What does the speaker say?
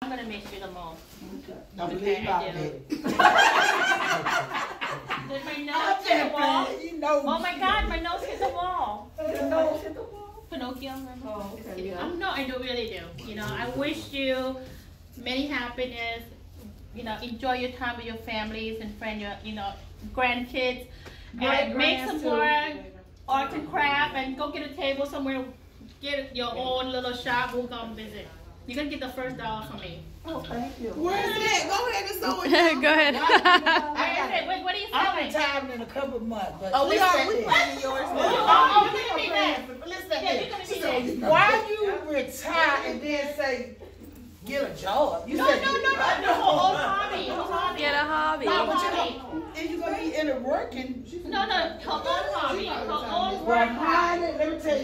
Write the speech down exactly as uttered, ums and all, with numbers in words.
I'm gonna miss you the most. I believe about that. Did my nose hit the wall? You know, oh my God, my nose hit the wall. Your nose hit the wall? Pinocchio, remember? Oh, okay. Yeah. I'm, no, I do really do. You know, I wish you many happiness. You know, enjoy your time with your families and friends, your, you know, grandkids. And make some more art and craft and go get a table somewhere. Get your own little shop. We'll come visit. You're going to get the first dollar from me. Oh, thank you. Where is it? Go ahead and sew it. Go ahead. Wait, wait, what are you I'm selling? retiring in a couple of months. But Oh, we are. We planning yours. Oh, oh, you're going to be there. Listen, Yeah, you're going to be there. why you retire and then say, get a job? You No, said, no, no, no, no, whole hobby, whole hobby. Get a hobby. Whole but you hobby. know, if you're going to be in it working, No, no, her own hobby, her own well, work hobby. mine, let me tell you.